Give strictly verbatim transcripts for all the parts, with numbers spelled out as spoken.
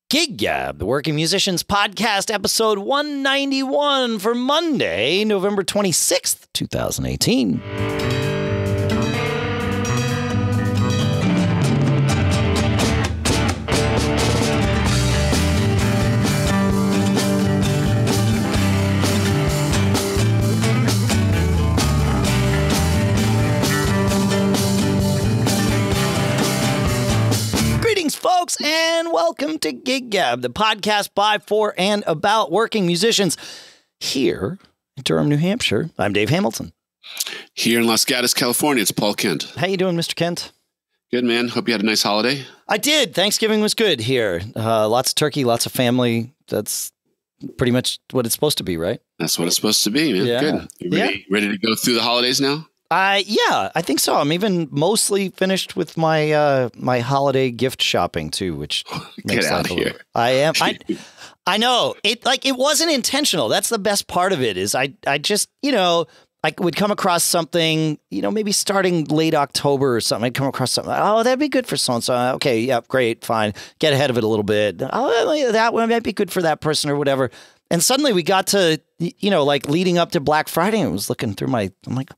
GigGab, the Working Musicians Podcast, episode one ninety-one for Monday, November twenty-sixth, twenty eighteen. Folks, and welcome to GigGab, the podcast by, for, and about working musicians here in Durham, New Hampshire. I'm Dave Hamilton. Here in Los Gatos, California, it's Paul Kent. How you doing, Mister Kent? Good, man. Hope you had a nice holiday. I did. Thanksgiving was good here. Uh, lots of turkey, lots of family. That's pretty much what it's supposed to be, right? That's what it's supposed to be, man. Yeah. Good. You ready, Yeah. ready to go through the holidays now? Uh, yeah, I think so. I'm even mostly finished with my uh, my holiday gift shopping too, which makes Get out life of a here. little- I am. I, I know it. Like it wasn't intentional. That's the best part of it. Is I I just you know I would come across something, you know, maybe starting late October or something. I'd come across something. Oh, that'd be good for so and so. Okay, yeah, great, fine. Get ahead of it a little bit. Oh, that one might be good for that person or whatever. And suddenly we got to you know like leading up to Black Friday. And I was looking through my. I'm like.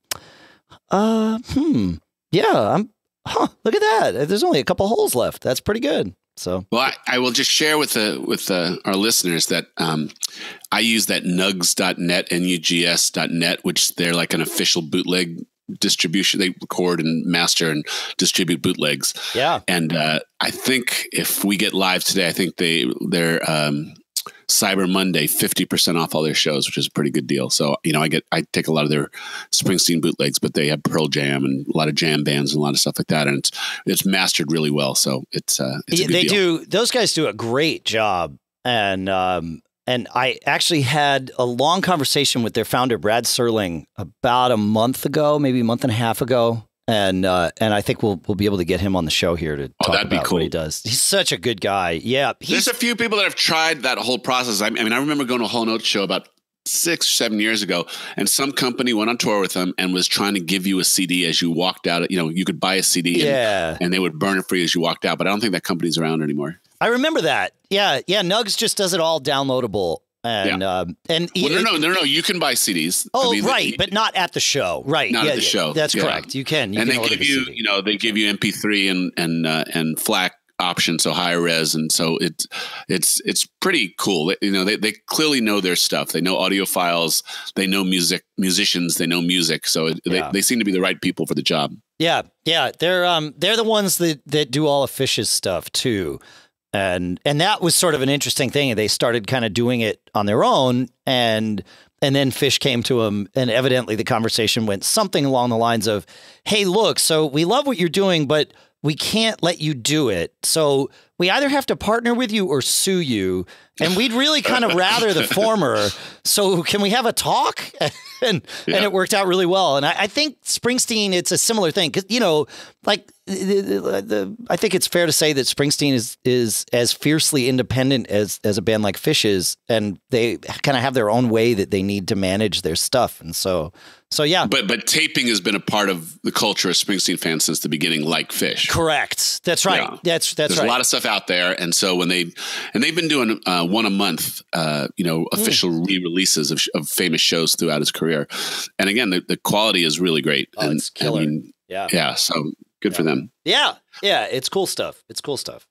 Uh, hmm. Yeah, I'm, huh, look at that. There's only a couple holes left. That's pretty good. So, well, I, I will just share with the, with the, our listeners that, um, I use that nugs dot net, N U G S dot net, which they're like an official bootleg distribution. They record and master and distribute bootlegs. Yeah. And, uh, I think if we get live today, I think they, they're, um, Cyber Monday, fifty percent off all their shows, which is a pretty good deal. So, you know, I get, I take a lot of their Springsteen bootlegs, but they have Pearl Jam and a lot of jam bands and a lot of stuff like that. And it's, it's mastered really well. So it's, uh, it's a good they deal. do, those guys do a great job. And, um, and I actually had a long conversation with their founder, Brad Serling, about a month ago, maybe a month and a half ago. And uh, and I think we'll we'll be able to get him on the show here to Oh, talk that'd be about cool. what he does. He's such a good guy. Yeah, he's, There's a few people that have tried that whole process. I mean, I remember going to a Whole Note show about six, seven years ago, and some company went on tour with them and was trying to give you a C D as you walked out. You know, you could buy a C D, Yeah. and, and they would burn it for you as you walked out. But I don't think that company's around anymore. I remember that. Yeah, yeah. Nugs just does it all downloadable. And Yeah. um, and Well, it- no, no, no, no. You can buy C Ds. Oh, I mean, right, they- but not at the show, right? Not yeah, at the yeah, show. That's Yeah. correct. You can, you and can they order give the you, C D. you know, they give you M P three and and uh, and FLAC options, so higher res, and so it's it's it's pretty cool. They- You know, they they clearly know their stuff. They know audiophiles. They know music musicians. They know music. So it, Yeah. they they seem to be the right people for the job. Yeah, yeah. They're um they're the ones that that do all of Fish's stuff too. And and that was sort of an interesting thing. They started kind of doing it on their own, and and then Fish came to him, and evidently the conversation went something along the lines of, "Hey, look, so we love what you're doing, but we can't let you do it. So we either have to partner with you or sue you. And we'd really kind of rather the former. So can we have a talk?" and Yeah. and it worked out really well. And I, I think Springsteen, it's a similar thing. Because, you know, like the, the, the, I think it's fair to say that Springsteen is is as fiercely independent as, as a band like Fish is. And they kind of have their own way that they need to manage their stuff. And so, so yeah. But but taping has been a part of the culture of Springsteen fans since the beginning, like Fish. Correct. That's right. Yeah. That's that's There's right. a lot of stuff out there, and so when they and they've been doing uh, one a month, uh, you know, official Mm. re-releases of, of famous shows throughout his career, and again, the, the quality is really great. Oh, and it's killer. I mean, yeah. yeah, so good for them. Yeah. Yeah. It's cool stuff. It's cool stuff.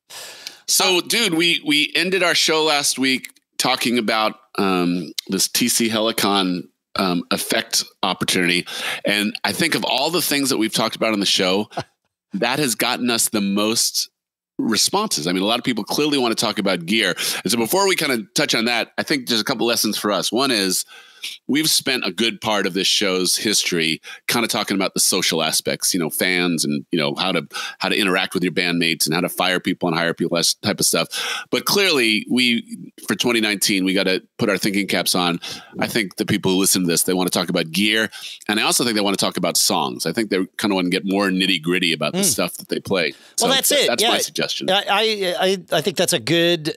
So, dude, we we ended our show last week talking about um, this T C Helicon um, effect opportunity, and I think of all the things that we've talked about on the show, that has gotten us the most responses. I mean, a lot of people clearly want to talk about gear. And so before we kind of touch on that, I think there's a couple lessons for us. One is we've spent a good part of this show's history kind of talking about the social aspects, you know, fans and, you know, how to how to interact with your bandmates and how to fire people and hire people, that type of stuff. But clearly we, for twenty nineteen, we got to put our thinking caps on. I think the people who listen to this, they want to talk about gear. And I also think they want to talk about songs. I think they kind of want to get more nitty gritty about the Mm. stuff that they play. So Well, that's it. That's Yeah. my suggestion. I, I, I I think that's a good,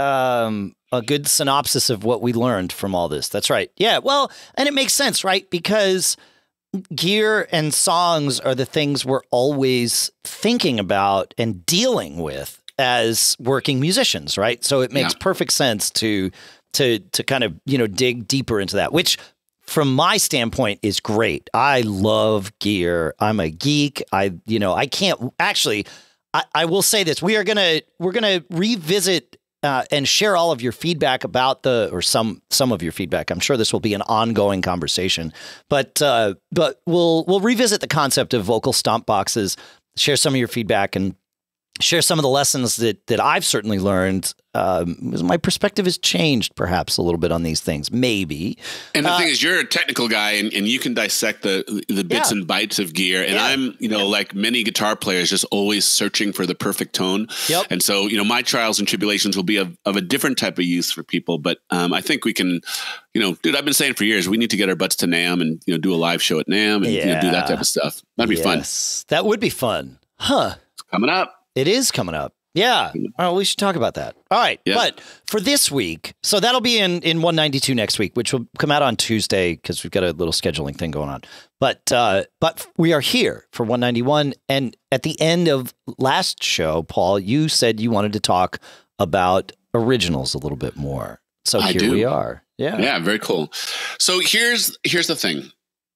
um, a good synopsis of what we learned from all this. That's right. Yeah. Well, and it makes sense, right? Because gear and songs are the things we're always thinking about and dealing with. as working musicians, right? So it makes yeah. perfect sense to to to kind of, you know, dig deeper into that, which from my standpoint is great. I love gear. I'm a geek. I, you know, I can't actually, I, I will say this. We are going to, we're going to revisit uh, and share all of your feedback about the, or some, some of your feedback. I'm sure this will be an ongoing conversation, but, uh, but we'll, we'll revisit the concept of vocal stomp boxes, share some of your feedback, and share some of the lessons that that I've certainly learned. Um, my perspective has changed perhaps a little bit on these things, maybe. And the uh, thing is, you're a technical guy, and, and you can dissect the the bits yeah. and bytes of gear. And yeah. I'm, you know, yeah. like many guitar players, just always searching for the perfect tone. Yep. And so, you know, my trials and tribulations will be of, of a different type of use for people. But um, I think we can, you know, dude, I've been saying for years, we need to get our butts to NAMM and, you know, do a live show at NAMM and yeah. you know, do that type of stuff. That'd be yes. fun. That would be fun. Huh. It's coming up. It is coming up. Yeah. Well, we should talk about that. All right. Yeah. But for this week, so that'll be in, in one ninety-two next week, which will come out on Tuesday because we've got a little scheduling thing going on. But uh, but we are here for one ninety-one. And at the end of last show, Paul, you said you wanted to talk about originals a little bit more. So I here do. we are. Yeah. Yeah. Very cool. So here's here's the thing.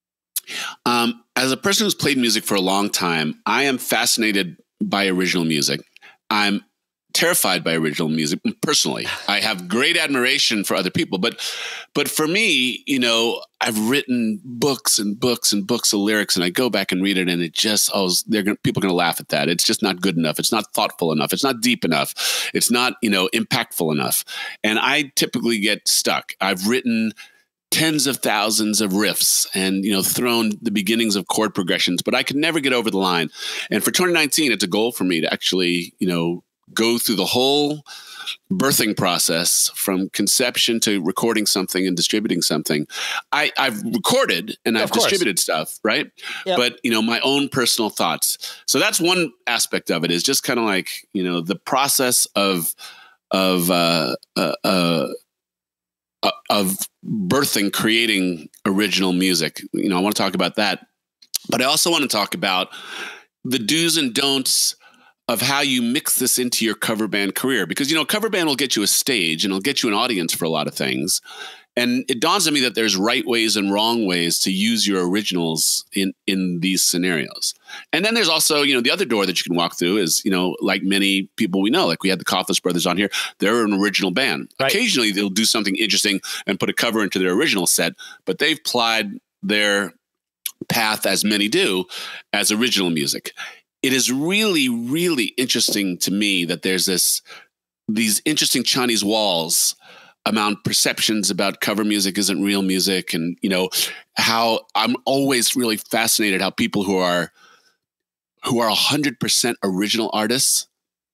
Um, as a person who's played music for a long time, I am fascinated by original music. I'm terrified by original music personally. I have great admiration for other people, but but for me, you know, I've written books and books and books of lyrics, and I go back and read it, and it just oh, they're gonna, people are going to laugh at that. It's just not good enough. It's not thoughtful enough. It's not deep enough. It's not, you know, impactful enough. And I typically get stuck. I've written tens of thousands of riffs and, you know, thrown the beginnings of chord progressions, but I could never get over the line. And for twenty nineteen, it's a goal for me to actually, you know, go through the whole birthing process from conception to recording something and distributing something. I, I've recorded and I've distributed stuff, right? Yep. But, you know, my own personal thoughts. So that's one aspect of it, is just kind of like, you know, the process of, of, uh, uh, uh, of birthing, creating original music. You know, I want to talk about that, but I also want to talk about the do's and don'ts of how you mix this into your cover band career, because, you know, cover band will get you a stage and it'll get you an audience for a lot of things. And it dawns on me that there's right ways and wrong ways to use your originals in, in these scenarios. And then there's also, you know, the other door that you can walk through is, you know, like many people we know, like we had the Coughless Brothers on here, they're an original band. Right. Occasionally they'll do something interesting and put a cover into their original set, but they've plied their path, as many do, as original music. It is really, really interesting to me that there's this, these interesting Chinese walls amount perceptions about cover music isn't real music. And, you know, how I'm always really fascinated how people who are, who are a hundred percent original artists,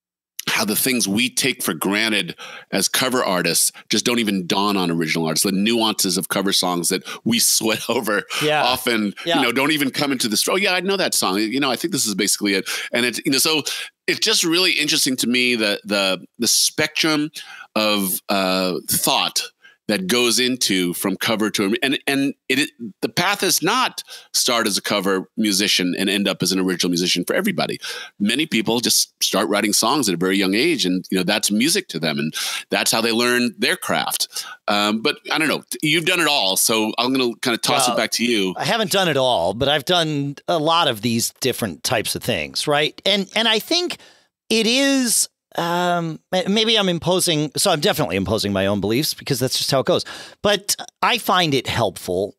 how the things we take for granted as cover artists just don't even dawn on original artists. The nuances of cover songs that we sweat over yeah. often, yeah. you know, don't even come into the story. Oh yeah, I know that song. You know, I think this is basically it. And it's, you know, so it's just really interesting to me, the, the, the spectrum of uh, thought that goes into from cover to, and, and it, it, the path is not start as a cover musician and end up as an original musician for everybody. Many people just start writing songs at a very young age, and, you know, that's music to them, and that's how they learn their craft. Um, but I don't know, you've done it all. So I'm going to kind of toss well, it back to you. I haven't done it all, but I've done a lot of these different types of things. Right. And, and I think it is, Um, maybe I'm imposing, so I'm definitely imposing my own beliefs because that's just how it goes. But I find it helpful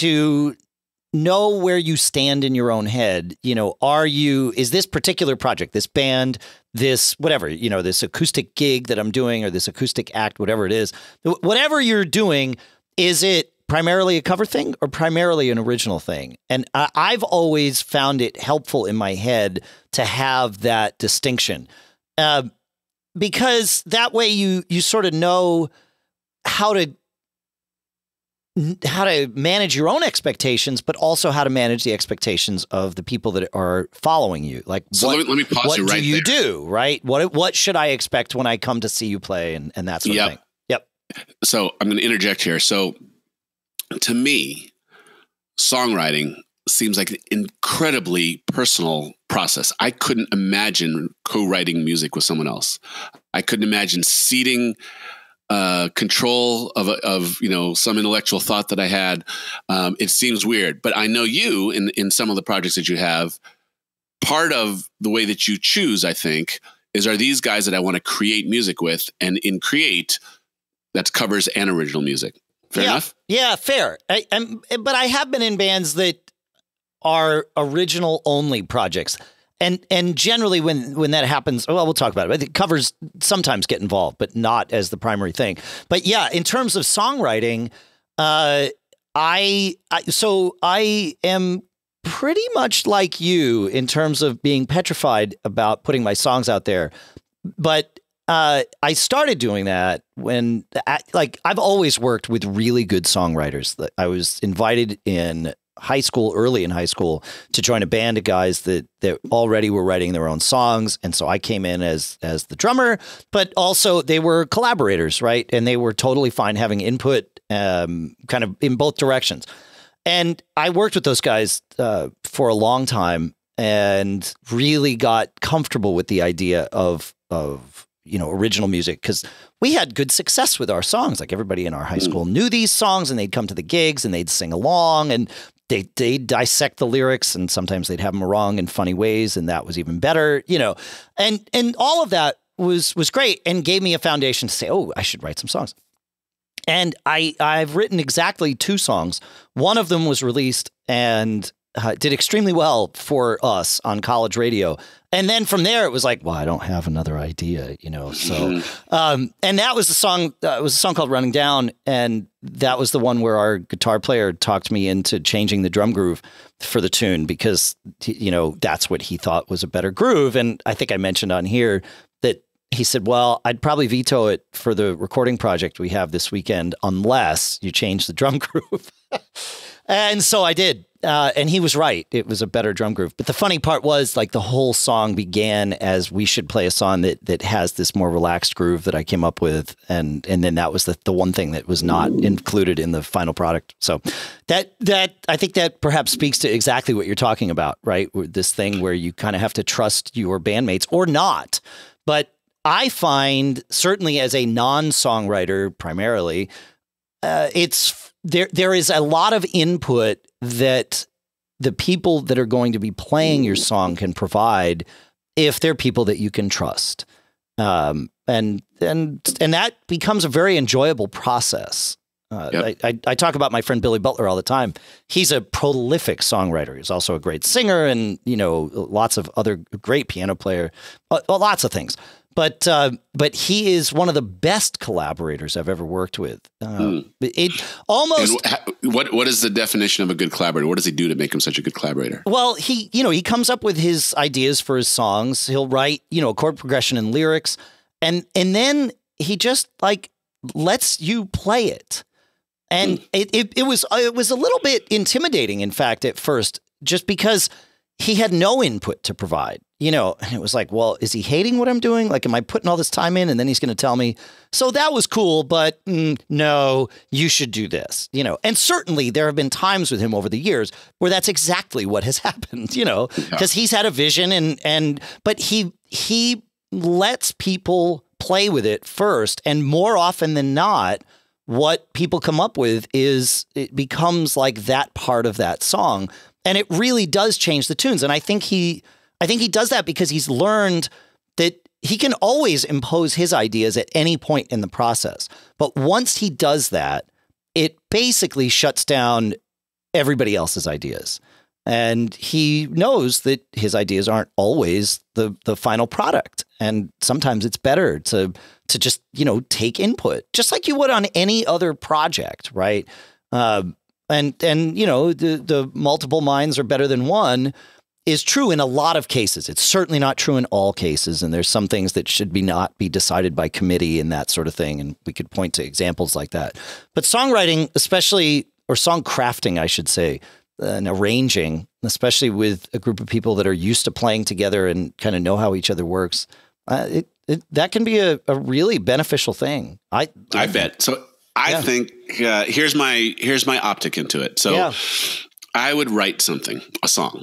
to know where you stand in your own head. You know, are you, is this particular project, this band, this, whatever, you know, this acoustic gig that I'm doing or this acoustic act, whatever it is, whatever you're doing, is it primarily a cover thing or primarily an original thing? And I, I've always found it helpful in my head to have that distinction. Uh, Because that way you you sort of know how to how to manage your own expectations, but also how to manage the expectations of the people that are following you. Like, so what, let me, let me pause what you right do you there. do, right? What what should I expect when I come to see you play and, and that sort yep. of thing? Yep. So I'm going to interject here. So to me, songwriting seems like an incredibly personal process. I couldn't imagine co-writing music with someone else. I couldn't imagine ceding uh, control of, of, you know, some intellectual thought that I had. Um, it seems weird, but I know you in, in some of the projects that you have, part of the way that you choose, I think, is are these guys that I want to create music with, and in create, that's covers and original music. Fair yeah. enough? Yeah, fair. I, I'm, but I have been in bands that are original only projects. And and generally when, when that happens, well, we'll talk about it. But covers sometimes get involved, but not as the primary thing. But yeah, in terms of songwriting, uh, I, I so I am pretty much like you in terms of being petrified about putting my songs out there. But uh, I started doing that when, like, I've always worked with really good songwriters. I was invited in high school, early in high school, to join a band of guys that that already were writing their own songs, and so I came in as as the drummer. But also, they were collaborators, right? And they were totally fine having input, um, kind of in both directions. And I worked with those guys uh, for a long time, and really got comfortable with the idea of of you know original music, because we had good success with our songs. Like, everybody in our high school knew these songs, and they'd come to the gigs and they'd sing along, and they they dissect the lyrics, and sometimes they'd have them wrong in funny ways, and that was even better, you know. And and all of that was was great, and gave me a foundation to say, oh, I should write some songs. And I I've written exactly two songs. One of them was released and uh, did extremely well for us on college radio. And then from there, it was like, well, I don't have another idea, you know. So, um, and that was the song. Uh, it was a song called "Running Down," and that was the one where our guitar player talked me into changing the drum groove for the tune, because, you know, that's what he thought was a better groove. And I think I mentioned on here that he said, well, I'd probably veto it for the recording project we have this weekend unless you change the drum groove. And so I did. Uh, and he was right. It was a better drum groove. But the funny part was, like, the whole song began as we should play a song that that has this more relaxed groove that I came up with. And and then that was the, the one thing that was not included in the final product. So that that I think that perhaps speaks to exactly what you're talking about, right? This thing where you kind of have to trust your bandmates, or not. But I find, certainly as a non-songwriter primarily, uh, it's there. There is a lot of input that the people that are going to be playing your song can provide, if they're people that you can trust. Um, and and and that becomes a very enjoyable process. Uh, yep. I, I, I talk about my friend Billy Butler all the time. He's a prolific songwriter. He's also a great singer, and, you know, lots of other great piano player, uh, lots of things. But uh, but he is one of the best collaborators I've ever worked with. Uh, mm. It almost. And what what is the definition of a good collaborator? What does he do to make him such a good collaborator? Well, he you know he comes up with his ideas for his songs. He'll write, you know, chord progression and lyrics, and and then he just, like, lets you play it. And mm. it, it it was it was a little bit intimidating, in fact, at first, just because he had no input to provide. You know, and it was like, well, is he hating what I'm doing? Like, am I putting all this time in, and then he's going to tell me, so that was cool, but mm, no, you should do this, you know? And certainly there have been times with him over the years where that's exactly what has happened, you know, because yeah. he's had a vision, and, and, but he, he lets people play with it first. And more often than not, what people come up with is, it becomes like that part of that song. And it really does change the tunes. And I think he, I think he does that because he's learned that he can always impose his ideas at any point in the process. But once he does that, it basically shuts down everybody else's ideas. And he knows that his ideas aren't always the the final product. And sometimes it's better to to just, you know, take input, just like you would on any other project, right? Uh, and, and you know, the, the multiple minds are better than one is true in a lot of cases. It's certainly not true in all cases. And there's some things that should be not be decided by committee and that sort of thing. And we could point to examples like that. But songwriting, especially, or song crafting, I should say, uh, and arranging, especially with a group of people that are used to playing together and kind of know how each other works, uh, it, it, that can be a, a really beneficial thing. I I, I bet. So I yeah. think uh, here's my here's my optic into it. So yeah. I would write something, a song.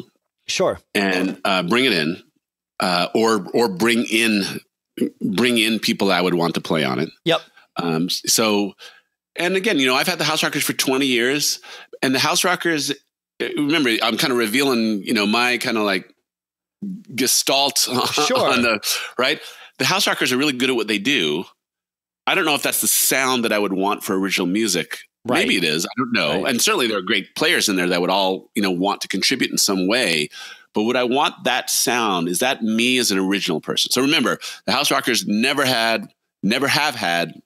Sure. And uh, bring it in, uh, or or bring in bring in people I would want to play on it. Yep. Um, so, and again, you know, I've had the House Rockers for twenty years, and the House Rockers. Remember, I'm kind of revealing, you know, my kind of like gestalt sure. on the right. The House Rockers are really good at what they do. I don't know if that's the sound that I would want for original music. Right. Maybe it is. I don't know. Right. And certainly there are great players in there that would all, you know, want to contribute in some way. But would I want that sound? Is that me as an original person? So remember, the House Rockers never had, never have had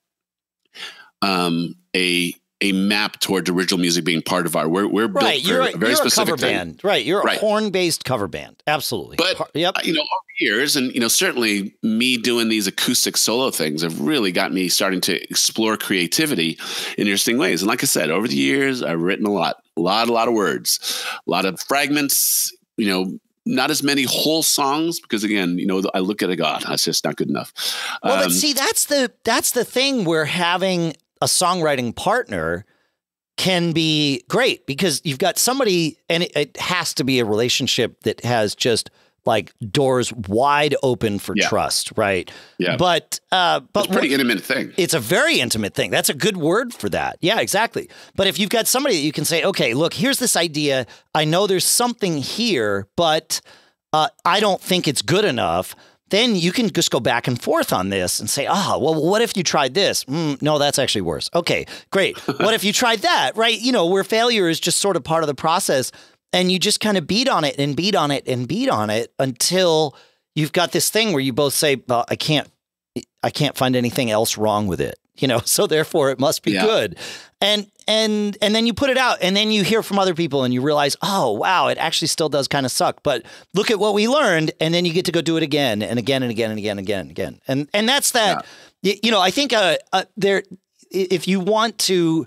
um, a a map towards original music being part of our. We're we're built right. for You're a, a very you're specific a cover thing. band, right? You're a right. horn-based cover band, absolutely. But yep. you know, over the years, and you know, certainly me doing these acoustic solo things have really got me starting to explore creativity in interesting ways. And like I said, over the years, I've written a lot, a lot, a lot of words, a lot of fragments. You know. Not as many whole songs because, again, you know, I look at it, God, that's just not good enough. Well, um, but see, that's the that's the thing where having a songwriting partner can be great because you've got somebody, and it, it has to be a relationship that has just like doors wide open for yeah. trust, right? Yeah. But uh, but it's a pretty intimate thing. It's a very intimate thing. That's a good word for that. Yeah, exactly. But if you've got somebody that you can say, okay, look, here's this idea. I know there's something here, but uh, I don't think it's good enough. Then you can just go back and forth on this and say, ah, well, what if you tried this? Mm, no, that's actually worse. Okay, great. What if you tried that? Right? You know, where failure is just sort of part of the process. And you just kind of beat on it and beat on it and beat on it until you've got this thing where you both say, well, I can't, I can't find anything else wrong with it, you know, so therefore it must be yeah. good. And, and, and then you put it out and then you hear from other people and you realize, oh, wow, it actually still does kind of suck, but look at what we learned. And then you get to go do it again and again and again and again and again and again. And, and that's that, yeah. you know, I think uh, uh, there, if you want to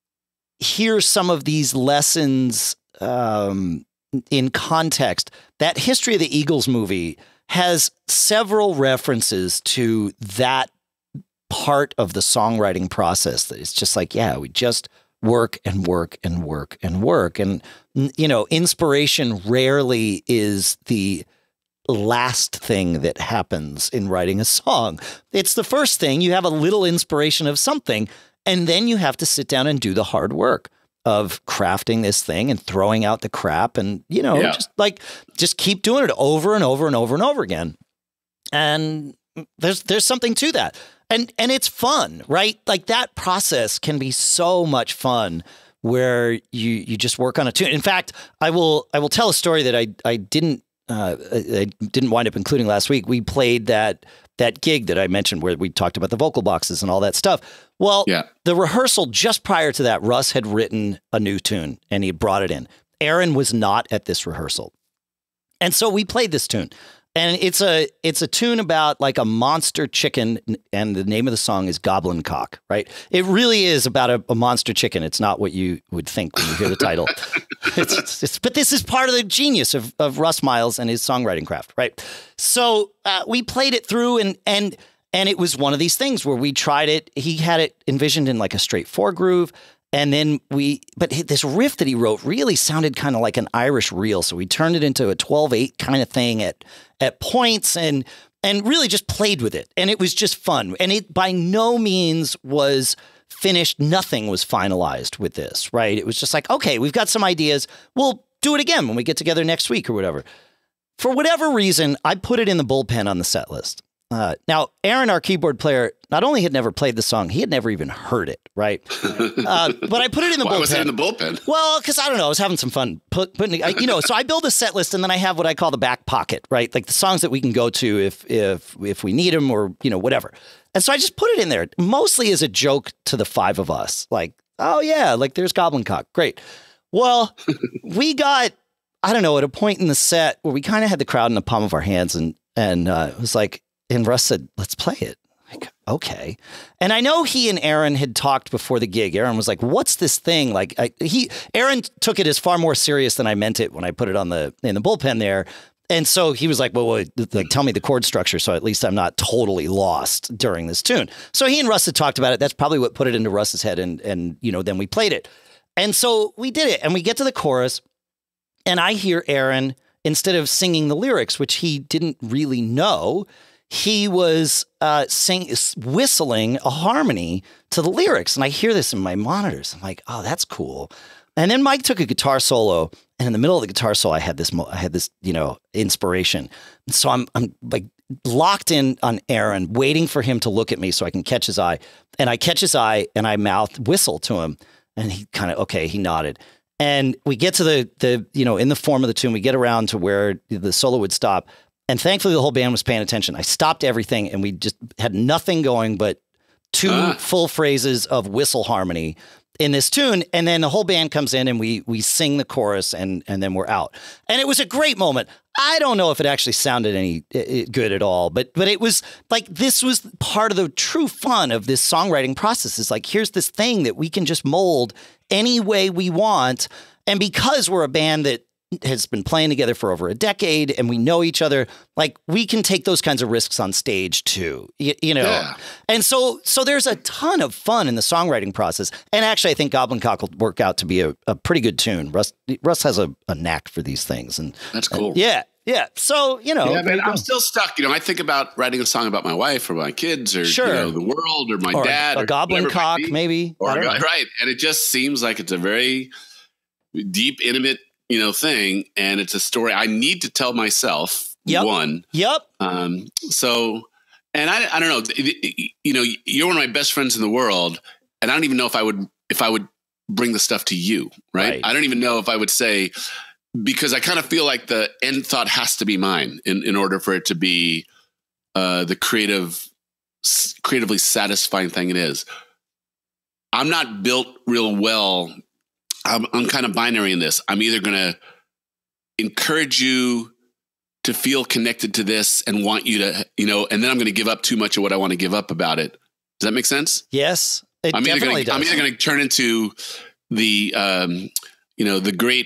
hear some of these lessons Um, in context, that History of the Eagles movie has several references to that part of the songwriting process. That it's just like, yeah, we just work and work and work and work. And, you know, inspiration rarely is the last thing that happens in writing a song. It's the first thing. You have a little inspiration of something, and then you have to sit down and do the hard work of crafting this thing and throwing out the crap and, you know, yeah. just like, just keep doing it over and over and over and over again. And there's, there's something to that. And, and it's fun, right? Like that process can be so much fun where you, you just work on a tune. In fact, I will, I will tell a story that I, I didn't, uh, I didn't wind up including last week. We played that, that gig that I mentioned where we talked about the vocal boxes and all that stuff. Well, yeah. the rehearsal just prior to that, Russ had written a new tune and he brought it in. Aaron was not at this rehearsal. And so we played this tune. And it's a it's a tune about like a monster chicken, and the name of the song is Goblin Cock, right? It really is about a, a monster chicken. It's not what you would think when you hear the title. it's, it's, it's, but this is part of the genius of, of Russ Miles and his songwriting craft, right? So uh, we played it through, and and and it was one of these things where we tried it. He had it envisioned in like a straight four groove. And then we, but this riff that he wrote really sounded kind of like an Irish reel. So we turned it into a twelve eight kind of thing at, at points and, and really just played with it. And it was just fun. And it by no means was finished. Nothing was finalized with this, right? It was just like, okay, we've got some ideas. We'll do it again when we get together next week or whatever. For whatever reason, I put it in the bullpen on the set list. Uh, now, Aaron, our keyboard player, not only had never played the song, he had never even heard it, right? Uh, but I put it in the Why bullpen. Why was it in the bullpen? Well, because I don't know, I was having some fun put, putting, I, you know. So I build a set list, and then I have what I call the back pocket, right? Like the songs that we can go to if if if we need them, or you know, whatever. And so I just put it in there, mostly as a joke to the five of us, like, oh yeah, like there's Goblin Cock, great. Well, we got, I don't know, at a point in the set where we kind of had the crowd in the palm of our hands, and and uh, it was like. And Russ said, let's play it. Like, okay. And I know he and Aaron had talked before the gig. Aaron was like, what's this thing? Like I, he, Aaron took it as far more serious than I meant it when I put it on the, in the bullpen there. And so he was like, well, well, like, tell me the chord structure. So at least I'm not totally lost during this tune. So he and Russ had talked about it. That's probably what put it into Russ's head. And, and, you know, then we played it. And so we did it, and we get to the chorus, and I hear Aaron instead of singing the lyrics, which he didn't really know, he was uh, sing, whistling a harmony to the lyrics. And I hear this in my monitors. I'm like, oh, that's cool. And then Mike took a guitar solo, and in the middle of the guitar solo, I had this, I had this, you know, inspiration. And so I'm, I'm like locked in on Aaron, waiting for him to look at me so I can catch his eye. And I catch his eye, and I mouth whistle to him, and he kind of, okay, he nodded. And we get to the, the, you know, in the form of the tune, we get around to where the solo would stop. And thankfully, the whole band was paying attention. I stopped everything, and we just had nothing going but two uh. full phrases of whistle harmony in this tune. And then the whole band comes in, and we we sing the chorus, and and then we're out. And it was a great moment. I don't know if it actually sounded any it, good at all, but but it was like, this was part of the true fun of this songwriting process. Is like, here's this thing that we can just mold any way we want. And because we're a band that has been playing together for over a decade and we know each other, like, we can take those kinds of risks on stage too, you, you know? Yeah. And so, so there's a ton of fun in the songwriting process. And actually, I think Goblin Cock will work out to be a, a pretty good tune. Russ, Russ has a, a knack for these things. And that's cool. And yeah. Yeah. So, you know, yeah, man, I'm still stuck. You know, I think about writing a song about my wife or my kids or sure. you know, the world or my or dad. A, a or Goblin Cock, maybe. Or, right. And it just seems like it's a very deep, intimate, you know, thing. And it's a story I need to tell myself. Yep. One. Yep. Um, so, and I, I don't know, you know, you're one of my best friends in the world. And I don't even know if I would, if I would bring the stuff to you. Right. right. I don't even know if I would say, because I kind of feel like the end thought has to be mine in, in order for it to be uh, the creative, creatively satisfying thing it is. I'm not built real well. I'm, I'm kind of binary in this. I'm either going to encourage you to feel connected to this and want you to, you know, and then I'm going to give up too much of what I want to give up about it. Does that make sense? Yes, it I'm definitely either gonna, does. I'm either going to turn into the, um, you know, the great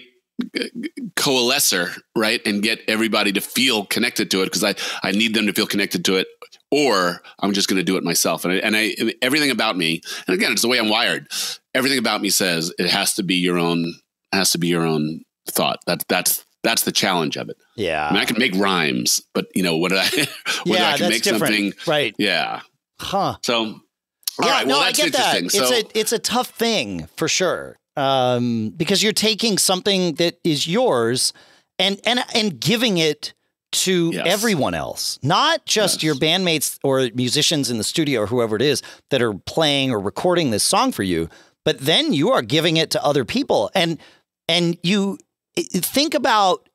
coalescer, right? And get everybody to feel connected to it because I, I need them to feel connected to it, or I'm just going to do it myself. And I, and I, everything about me, and again, it's the way I'm wired. Everything about me says it has to be your own, has to be your own thought. That's, that's, that's the challenge of it. Yeah. I mean, I can make rhymes, but you know, whether I, whether yeah, I can that's make different. something, right. Yeah. Huh. So, all yeah, right. Well, no, that's I get interesting. That. So, it's a, it's a tough thing for sure. Um, because you're taking something that is yours and, and, and giving it to yes. everyone else, not just yes. your bandmates or musicians in the studio or whoever it is that are playing or recording this song for you, but then you are giving it to other people. And, and you think about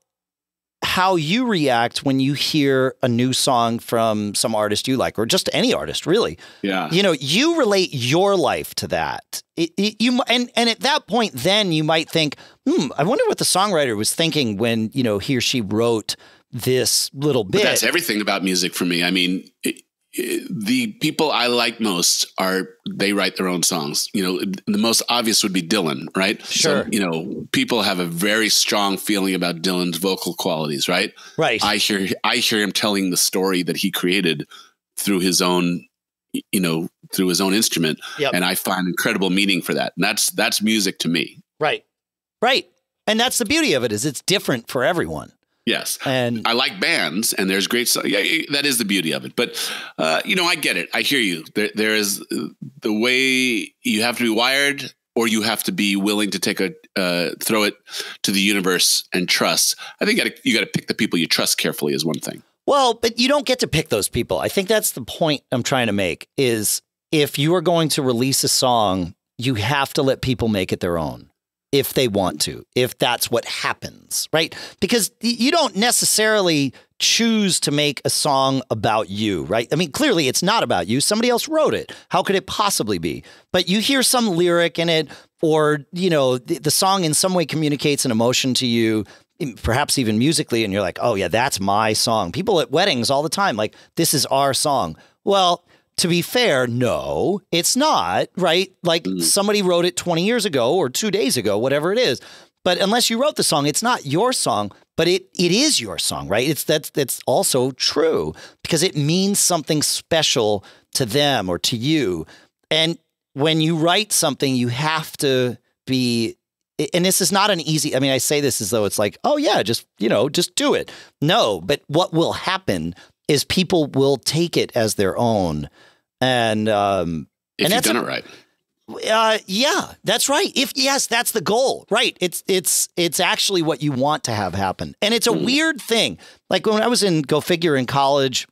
how you react when you hear a new song from some artist you like, or just any artist, really. Yeah. You know, you relate your life to that. It, it, you and and at that point, then you might think, hmm, I wonder what the songwriter was thinking when, you know, he or she wrote this little bit. But that's everything about music for me. I mean, it, it, the people I like most are, they write their own songs. You know, the most obvious would be Dylan, right? Sure. So, you know, people have a very strong feeling about Dylan's vocal qualities, right? Right. I hear, I hear him telling the story that he created through his own, you know, through his own instrument. Yep. And I find incredible meaning for that. And that's, that's music to me. Right. Right. And that's the beauty of it, is it's different for everyone. Yes. And I like bands, and there's great stuff. Yeah, that is the beauty of it. But, uh, you know, I get it. I hear you. There, there is the way you have to be wired, or you have to be willing to take a, uh, throw it to the universe and trust. I think you got you got to pick the people you trust carefully is one thing. Well, but you don't get to pick those people. I think that's the point I'm trying to make, is if you are going to release a song, you have to let people make it their own. If they want to, if that's what happens, right? Because you don't necessarily choose to make a song about you, right? I mean, clearly it's not about you. Somebody else wrote it. How could it possibly be? But you hear some lyric in it, or, you know, the, the song in some way communicates an emotion to you, perhaps even musically, and you're like, oh yeah, that's my song. People at weddings all the time, like, this is our song. Well, to be fair, no, it's not, right? Like, mm. somebody wrote it twenty years ago or two days ago, whatever it is. But unless you wrote the song, it's not your song, but it it is your song, right? It's that's that's also true, because it means something special to them or to you. And when you write something, you have to be and this is not an easy, I mean, I say this as though it's like, oh yeah, just, you know, just do it. No, but what will happen is people will take it as their own. And, um, if and you've that's done a, it right. Uh, yeah, that's right. If yes, that's the goal, right? It's it's it's actually what you want to have happen, and it's a mm. weird thing. Like when I was in Go Figure in college,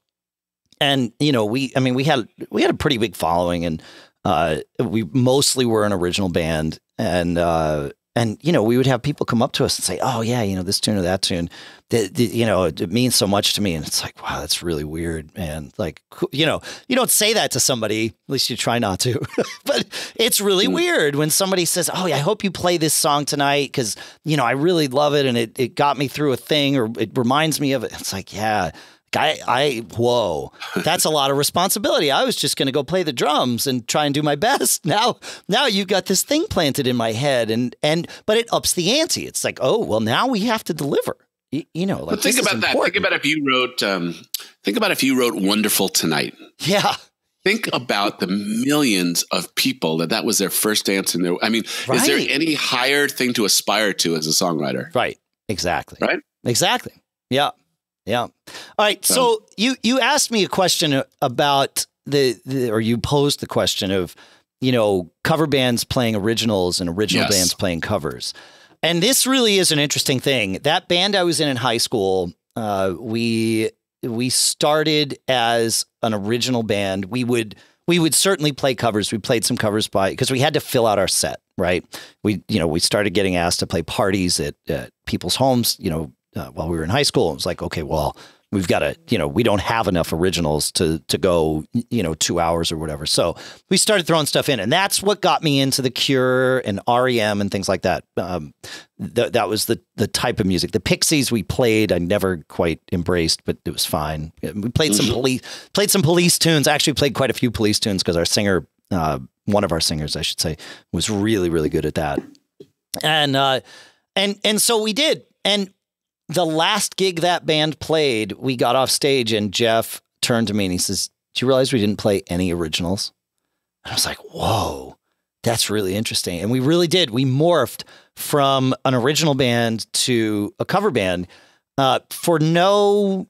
and you know, we I mean, we had we had a pretty big following, and uh, we mostly were an original band, and uh, and you know, we would have people come up to us and say, "Oh yeah, you know, this tune or that tune." The, the, you know, it, it means so much to me. And it's like, wow, that's really weird, man. Like, you know, you don't say that to somebody, at least you try not to, but it's really mm. weird when somebody says, oh, yeah, I hope you play this song tonight because, you know, I really love it and it, it got me through a thing or it reminds me of it. It's like, yeah, I, I, whoa, that's a lot of responsibility. I was just going to go play the drums and try and do my best. Now, now you've got this thing planted in my head and, and, but it ups the ante. It's like, oh, well, now we have to deliver. You know, like but think about that. Think about if you wrote, um, think about if you wrote Wonderful Tonight. Yeah. Think about the millions of people that that was their first dance in their, I mean, right. Is there any higher thing to aspire to as a songwriter? Right. Exactly. Right. Exactly. Yeah. Yeah. All right. So, so you, you asked me a question about the, the, or you posed the question of, you know, cover bands playing originals and original yes. bands playing covers. And this really is an interesting thing. That band I was in in high school, uh, we we started as an original band. We would we would certainly play covers. We played some covers by because we had to fill out our set, right? We you know we started getting asked to play parties at, at people's homes, you know, uh, while we were in high school. It was like, okay, well, we've got to, you know, we don't have enough originals to to go, you know, two hours or whatever. So we started throwing stuff in, and that's what got me into The Cure and R E M and things like that. Um, th- that was the the type of music. The Pixies we played, I never quite embraced, but it was fine. We played some police, played some Police tunes. I actually played quite a few Police tunes because our singer, uh, one of our singers, I should say, was really really good at that. And uh, and and so we did, and. The last gig that band played, we got off stage and Jeff turned to me and he says, do you realize we didn't play any originals? And I was like, whoa, that's really interesting. And we really did. We morphed from an original band to a cover band uh, for no,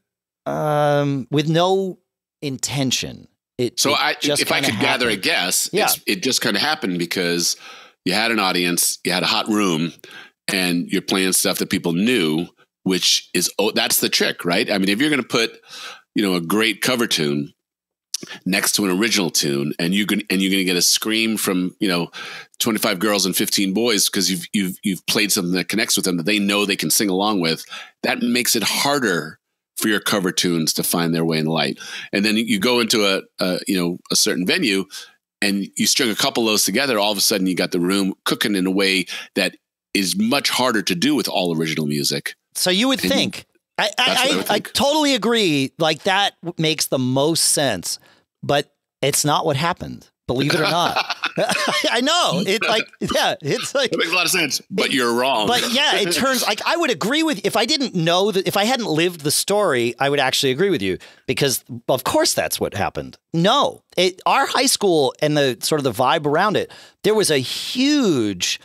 um, with no intention. It, so it I, if I could happened. gather a guess, yeah. it's, it just kind of happened because you had an audience, you had a hot room, and you're playing stuff that people knew. Which is, oh, that's the trick, right? I mean, if you're going to put, you know, a great cover tune next to an original tune, and you can, and you're going to get a scream from, you know, twenty-five girls and fifteen boys because you've you've you've played something that connects with them that they know they can sing along with, that makes it harder for your cover tunes to find their way in the light. And then you go into a, a you know a certain venue, and you string a couple of those together. All of a sudden, you got the room cooking in a way that is much harder to do with all original music. So you would think, I, I, I, I, I totally agree. Like that makes the most sense, but it's not what happened. Believe it or not. I know it like, yeah, it's like, it makes a lot of sense, but it, you're wrong. But yeah, it turns like, I would agree with, if I didn't know that, if I hadn't lived the story, I would actually agree with you because of course that's what happened. No, it, our high school and the sort of the vibe around it, there was a huge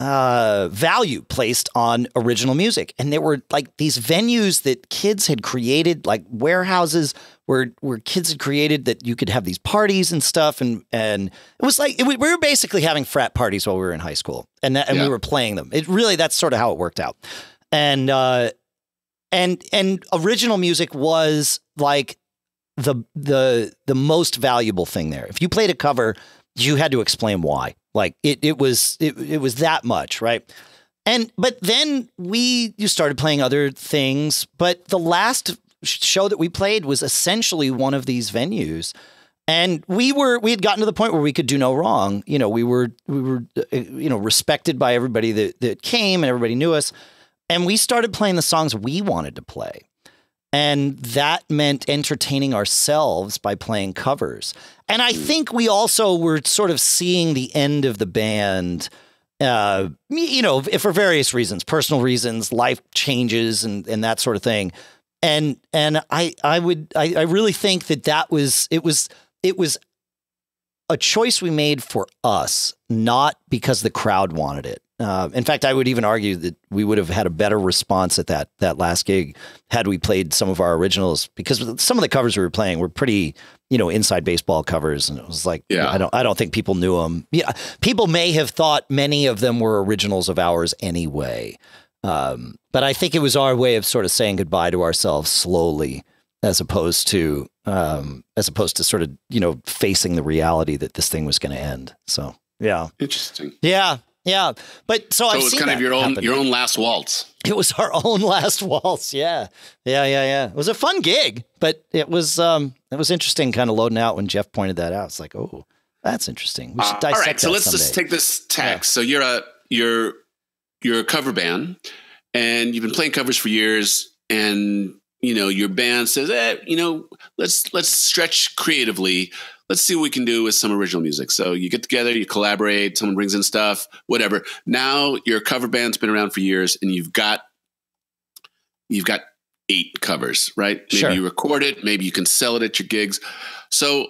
uh, value placed on original music. And there were like these venues that kids had created, like warehouses where, where kids had created that you could have these parties and stuff. And, and it was like, it, we were basically having frat parties while we were in high school and that, and yeah. we were playing them. It really, that's sort of how it worked out. And, uh, and, and original music was like the, the, the most valuable thing there. If you played a cover, you had to explain why. Like it, it was, it, it was that much, right? And but then we you started playing other things. But the last show that we played was essentially one of these venues, and we were we had gotten to the point where we could do no wrong. You know, we were we were you know respected by everybody that that came, and everybody knew us, and we started playing the songs we wanted to play. And that meant entertaining ourselves by playing covers. And I think we also were sort of seeing the end of the band, uh, you know, for various reasons, personal reasons, life changes and, and that sort of thing. And and I I would I, I really think that that was it was it was a choice we made for us, not because the crowd wanted it. Uh, in fact, I would even argue that we would have had a better response at that that last gig had we played some of our originals, because some of the covers we were playing were pretty, you know, inside baseball covers, and it was like, yeah. I don't, I don't think people knew them. Yeah, people may have thought many of them were originals of ours anyway, um, but I think it was our way of sort of saying goodbye to ourselves slowly, as opposed to, um, as opposed to sort of, you know, facing the reality that this thing was going to end. So yeah, interesting. Yeah. Yeah, but so, so I've it was seen kind of your own happen. your own last waltz. It was our own last waltz. Yeah, yeah, yeah, yeah. It was a fun gig, but it was um it was interesting, kind of loading out when Jeff pointed that out. It's like, oh, that's interesting. We should uh, dissect all right, so that let's someday. just take this tack. Yeah. So you're a you're you're a cover band, and you've been playing covers for years, and you know your band says, eh, you know, let's let's stretch creatively. Let's see what we can do with some original music. So you get together, you collaborate, someone brings in stuff, whatever. Now your cover band's been around for years, and you've got you've got eight covers, right? Maybe Sure. you record it, maybe you can sell it at your gigs. So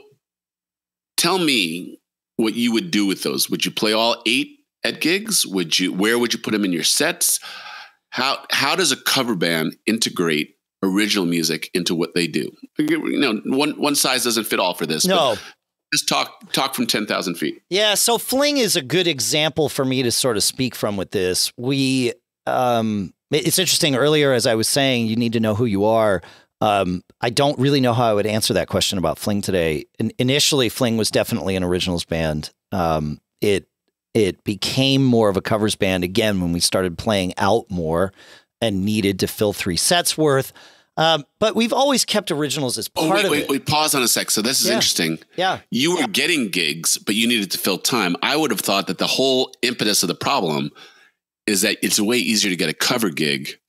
tell me what you would do with those. Would you play all eight at gigs? Would you? Where would you put them in your sets? How how does a cover band integrate original music into what they do? You know, one one size doesn't fit all for this. No. But just talk talk from ten thousand feet. Yeah, so Fling is a good example for me to sort of speak from with this. We, um, it's interesting. Earlier, as I was saying, you need to know who you are. Um, I don't really know how I would answer that question about Fling today. In, initially, Fling was definitely an originals band. Um, it it became more of a covers band again when we started playing out more and needed to fill three sets worth. Um, but we've always kept originals as part oh, wait, of wait, it. Wait, pause on a sec. So this is yeah. interesting. Yeah. You were getting gigs, but you needed to fill time. I would have thought that the whole impetus of the problem is that it's way easier to get a cover gig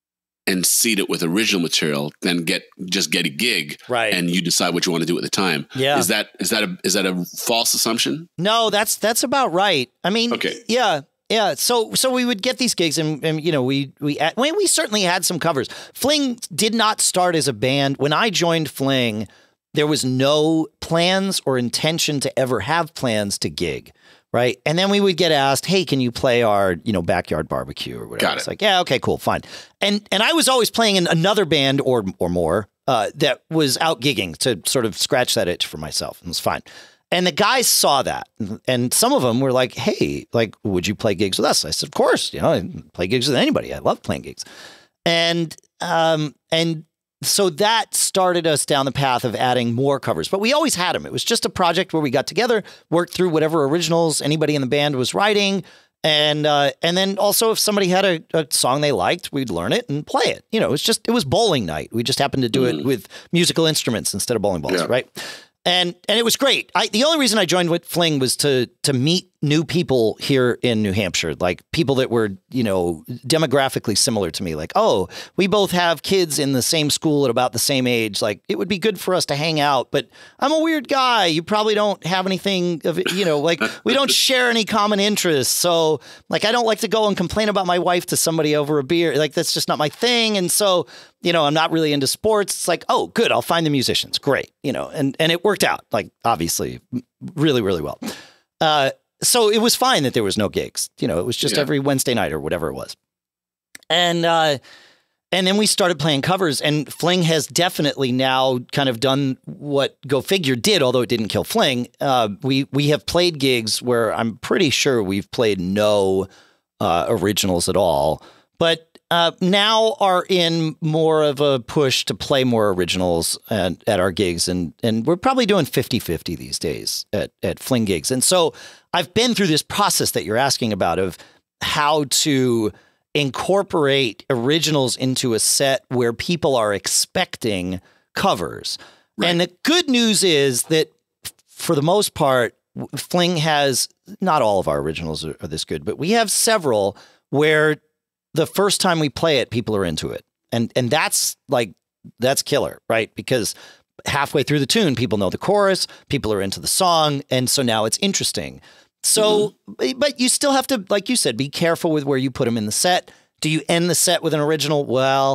and seed it with original material than get just get a gig, right? And you decide what you want to do at the time. Yeah. Is that is that a is that a false assumption? No, that's that's about right. I mean, okay. yeah. Yeah, so so we would get these gigs, and, and you know, we we we we certainly had some covers. Fling did not start as a band. When I joined Fling, there was no plans or intention to ever have plans to gig, right? And then we would get asked, "Hey, can you play our, you know, backyard barbecue or whatever?" Got it. It's like, "Yeah, okay, cool, fine." And and I was always playing in another band or or more uh, that was out gigging to sort of scratch that itch for myself. It was fine. And the guys saw that, and some of them were like, "Hey, like, would you play gigs with us?" I said, "Of course, you know, I play gigs with anybody. I love playing gigs." And um, and so that started us down the path of adding more covers. But we always had them. It was just a project where we got together, worked through whatever originals anybody in the band was writing, and uh, and then also if somebody had a, a song they liked, we'd learn it and play it. You know, it's just it was bowling night. We just happened to do mm. it with musical instruments instead of bowling balls, yeah. right? And and it was great. I, the only reason I joined with Fling was to to meet new people here in New Hampshire, like people that were, you know, demographically similar to me. Like, oh, we both have kids in the same school at about the same age. Like, it would be good for us to hang out. But I'm a weird guy. You probably don't have anything of it, you know, like we don't share any common interests. So, like, I don't like to go and complain about my wife to somebody over a beer. Like, that's just not my thing. And so, you know, I'm not really into sports. It's like, oh, good. I'll find the musicians. Great. You know, and, and it worked out, like, obviously, really, really well. Uh, so it was fine that there was no gigs. You know, it was just yeah. every Wednesday night or whatever it was. And, uh, and then we started playing covers, and Fling has definitely now kind of done what Go Figure did, although it didn't kill Fling. Uh, we, we have played gigs where I'm pretty sure we've played no uh, originals at all, but Uh, now are in more of a push to play more originals at, at our gigs. And, and we're probably doing fifty-fifty these days at, at Fling gigs. And so I've been through this process that you're asking about of how to incorporate originals into a set where people are expecting covers. Right. And the good news is that for the most part, Fling has, not all of our originals are, are this good, but we have several where the first time we play it, people are into it. And and that's like, that's killer, right? Because halfway through the tune, people know the chorus, people are into the song. And so now it's interesting. So, mm-hmm. but you still have to, like you said, be careful with where you put them in the set. Do you end the set with an original? Well,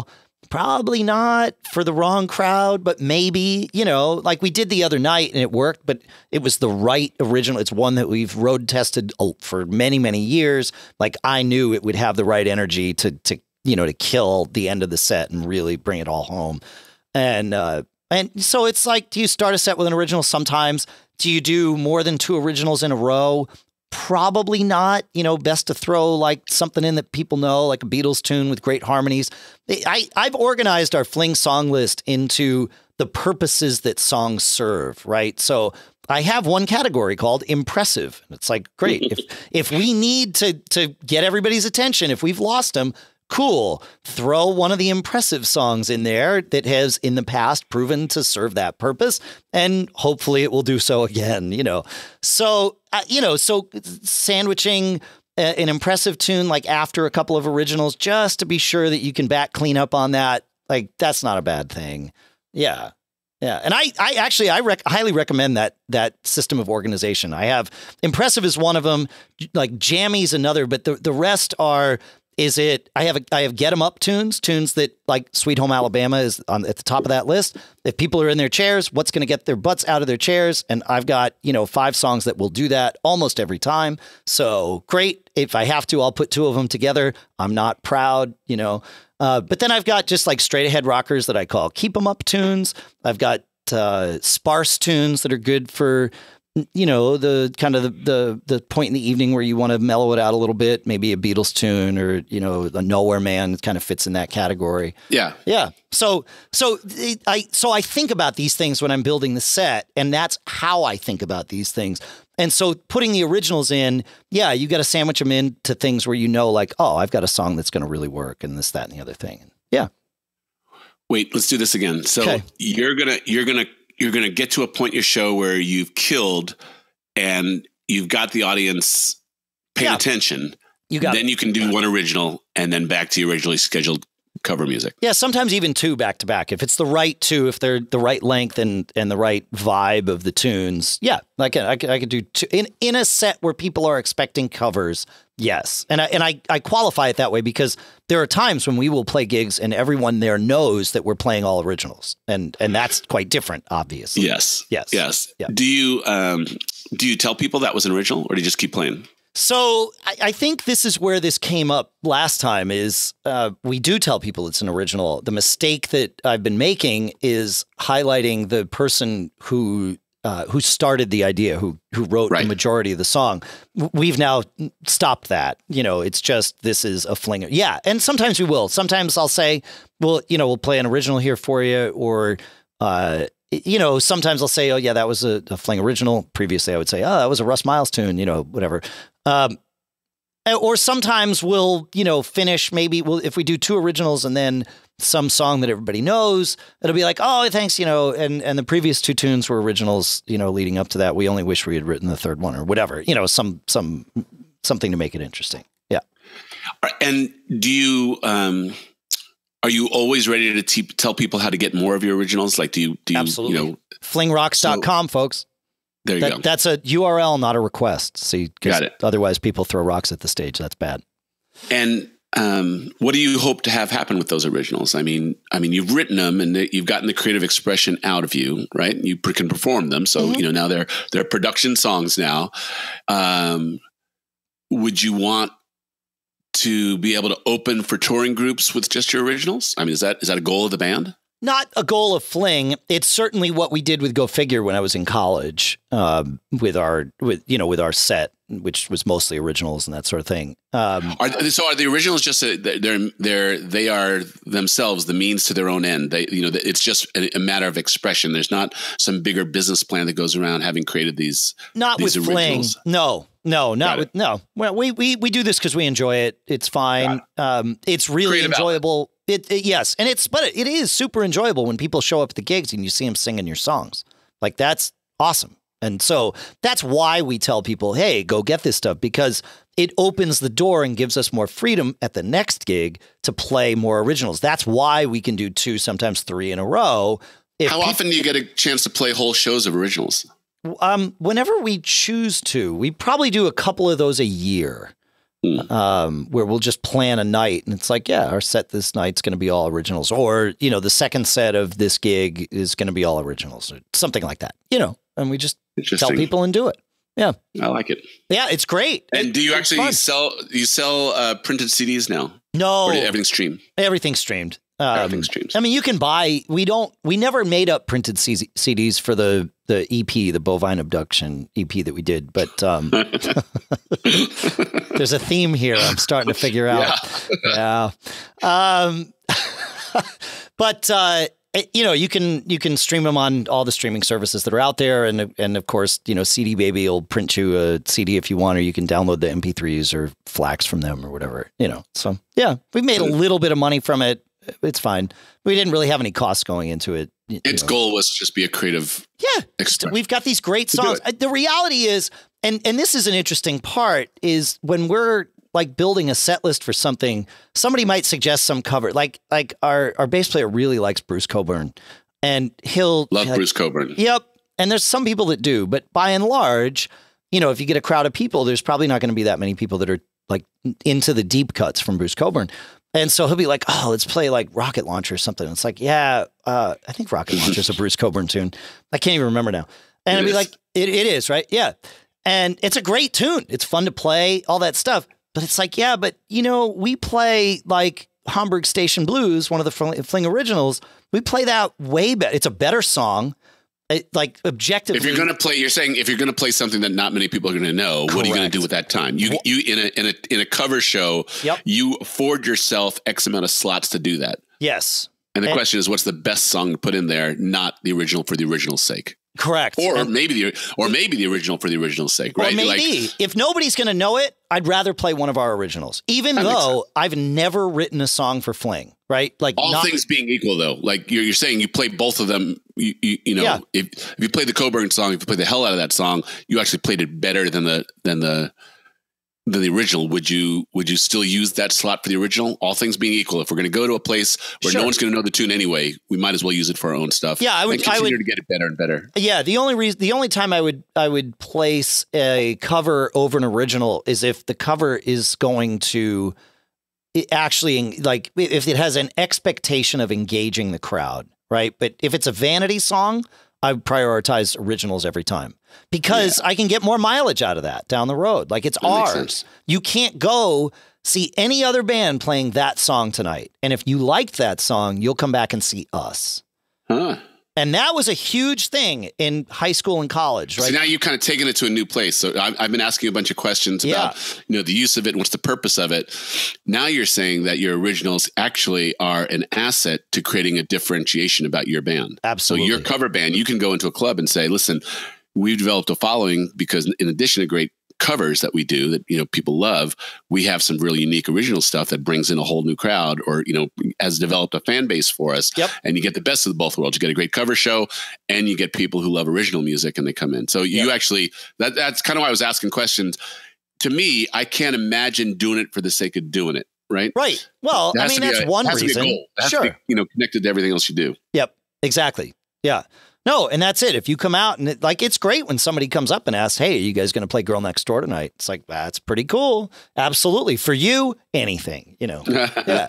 Probably not for the wrong crowd, but maybe, you know, like we did the other night and it worked, but it was the right original. It's one that we've road tested for many, many years. Like I knew it would have the right energy to, to, you know, to kill the end of the set and really bring it all home. And, uh, and so it's like, do you start a set with an original? Sometimes. Do you do more than two originals in a row? Probably not. You know, best to throw like something in that people know, like a Beatles tune with great harmonies. I, I've organized our Fling song list into the purposes that songs serve, right? So I have one category called impressive. It's like, great. if if we need to to get everybody's attention, if we've lost them, cool. Throw one of the impressive songs in there that has in the past proven to serve that purpose. And hopefully it will do so again, you know. So, uh, you know, so sandwiching a, an impressive tune like after a couple of originals just to be sure that you can back clean up on that. Like, that's not a bad thing. Yeah. Yeah. And I, I actually, I rec- highly recommend that, that system of organization. I have impressive is one of them, like Jammy's another, but the, the rest are, is it, I have, a, I have get 'em up tunes, tunes that like Sweet Home Alabama is on at the top of that list. If people are in their chairs, what's going to get their butts out of their chairs? And I've got, you know, five songs that will do that almost every time. So great. If I have to, I'll put two of them together. I'm not proud, you know. Uh, but then I've got just like straight ahead rockers that I call keep 'em up tunes. I've got uh, sparse tunes that are good for, you know, the kind of the, the, the point in the evening where you want to mellow it out a little bit, maybe a Beatles tune or, you know, a Nowhere Man kind of fits in that category. Yeah. Yeah. So, so I, so I think about these things when I'm building the set, and that's how I think about these things. And so putting the originals in, yeah, you got to sandwich them into things where, you know, like, oh, I've got a song that's going to really work and this, that, and the other thing. Yeah. Wait, let's do this again. So okay. you're going to, you're going to, you're going to get to a point in your show where you've killed and you've got the audience paying yeah. attention. You got then it. You can do one original and then back to your originally scheduled cover music. Yeah, sometimes even two back to back. If it's the right two, if they're the right length and and the right vibe of the tunes, yeah, I can I could, I could do two in in a set where people are expecting covers. Yes, and I and I I qualify it that way because there are times when we will play gigs and everyone there knows that we're playing all originals, and and that's quite different, obviously. Yes, yes, yes. Yeah. Do you um do you tell people that was an original, or do you just keep playing? So I, I think this is where this came up last time is uh, we do tell people it's an original. The mistake that I've been making is highlighting the person who uh, who started the idea, who who wrote right. the majority of the song. We've now stopped that. You know, it's just this is a flinger. Yeah. And sometimes we will. Sometimes I'll say, well, you know, we'll play an original here for you, or uh you know, sometimes I'll say, oh, yeah, that was a, a Fling original. Previously, I would say, oh, that was a Russ Miles tune, you know, whatever. Um, or sometimes we'll, you know, finish maybe we'll, if we do two originals and then some song that everybody knows, it'll be like, oh, thanks, you know, and, and the previous two tunes were originals, you know, leading up to that. We only wish we had written the third one or whatever, you know, some some something to make it interesting. Yeah. And do you... Um Are you always ready to te- tell people how to get more of your originals? Like, do you, do you, Absolutely. you know, fling rocks dot com, so, folks. There you that, go. That's a U R L, not a request. See, got it. Otherwise people throw rocks at the stage. That's bad. And um, what do you hope to have happen with those originals? I mean, I mean, you've written them and they, you've gotten the creative expression out of you, right? You can perform them. So, mm-hmm. you know, now they're, they're production songs now. Um, would you want to be able to open for touring groups with just your originals? I mean, is that is that a goal of the band? Not a goal of Fling. It's certainly what we did with Go Figure when I was in college, um, with our with you know with our set, which was mostly originals and that sort of thing. Um, are, so are the originals just a, they're they're they are themselves the means to their own end? They you know it's just a, a matter of expression. There's not some bigger business plan that goes around having created these. Not these with originals. Fling. No. No, not with, no. Well, we, we, we do this because we enjoy it. It's fine. It. Um, it's really Creative enjoyable. It, it, yes. And it's, but it is super enjoyable when people show up at the gigs and you see them singing your songs. Like, that's awesome. And so that's why we tell people, hey, go get this stuff, because it opens the door and gives us more freedom at the next gig to play more originals. That's why we can do two, sometimes three in a row. If How often do you get a chance to play whole shows of originals? Um, whenever we choose to, we probably do a couple of those a year. Mm. Um, where we'll just plan a night and it's like, yeah, our set this night's going to be all originals, or, you know, the second set of this gig is going to be all originals or something like that, you know, and we just tell people and do it. Yeah. I like it. Yeah. It's great. And it, do you actually sell, you sell uh, printed C Ds now? No. Or everything's streamed? Everything's streamed. Um, Everything's streamed. I mean, you can buy, we don't, we never made up printed C Ds for the, the E P, the Bovine Abduction E P that we did, but um, there's a theme here I'm starting to figure out. Yeah. yeah. Um, but, uh, it, you know, you can, you can stream them on all the streaming services that are out there. And, and of course, you know, C D Baby will print you a C D if you want, or you can download the M P threes or FLACs from them or whatever, you know. So, yeah, we've made a little bit of money from it. It's fine. We didn't really have any costs going into it. Its know. goal was just be a creative. Yeah. Expression. We've got these great songs. The reality is, and, and this is an interesting part, is when we're like building a set list for something, somebody might suggest some cover. Like, like our, our bass player really likes Bruce Cockburn, and he'll love like, Bruce Cockburn. Yep. And there's some people that do, but by and large, you know, if you get a crowd of people, there's probably not going to be that many people that are like into the deep cuts from Bruce Cockburn. And so he'll be like, oh, let's play like Rocket Launcher or something. And it's like, yeah, uh, I think Rocket Launcher is a Bruce Cockburn tune. I can't even remember now. And I'd be like, it, it is, right? Yeah. And it's a great tune. It's fun to play, all that stuff. But it's like, yeah, but, you know, we play like Hamburg Station Blues, one of the Fling, Fling originals. We play that way better. It's a better song. It, like objectively, if you're going to play, you're saying if you're going to play something that not many people are going to know, Correct. What are you going to do with that time? You, you in a in a in a cover show, yep. you afford yourself X amount of slots to do that. Yes. And the and, question is, what's the best song to put in there? Not the original for the original's sake. Correct. Or and, maybe the or maybe the original for the original's sake. Right. Or maybe like, if if nobody's going to know it, I'd rather play one of our originals, even though I've never written a song for Fling. Right. Like all not, things being equal, though, like you're, you're saying you play both of them. You, you, you know, yeah. if, if you play the Cockburn song, if you play the hell out of that song, you actually played it better than the than the than the original. Would you would you still use that slot for the original? All things being equal, if we're going to go to a place where sure. no one's going to know the tune anyway, we might as well use it for our own stuff. Yeah, I would and continue I would, to get it better and better. Yeah, the only reason, the only time I would I would place a cover over an original is if the cover is going to actually, like, if it has an expectation of engaging the crowd, right? But if it's a vanity song, I prioritize originals every time because yeah. I can get more mileage out of that down the road. Like, it's that ours. You can't go see any other band playing that song tonight. And if you liked that song, you'll come back and see us. Huh. And that was a huge thing in high school and college, right? So now you've kind of taken it to a new place. So I've, I've been asking you a bunch of questions yeah. about, you know, the use of it and what's the purpose of it. Now you're saying that your originals actually are an asset to creating a differentiation about your band. Absolutely. So your cover band, you can go into a club and say, listen, we've developed a following because in addition to great covers that we do that, you know, people love, we have some really unique original stuff that brings in a whole new crowd or, you know, has developed a fan base for us. Yep. And you get the best of both worlds. You get a great cover show and you get people who love original music and they come in. So you yep. actually, that that's kind of why I was asking questions. To me, I can't imagine doing it for the sake of doing it. Right. Right. Well, I mean, that's a, one reason. Sure. To be, you know, connected to everything else you do. Yep. Exactly. Yeah. No, and that's it. If you come out and it, like, it's great when somebody comes up and asks, hey, are you guys going to play Girl Next Door tonight? It's like, that's pretty cool. Absolutely. For you, anything, you know, yeah,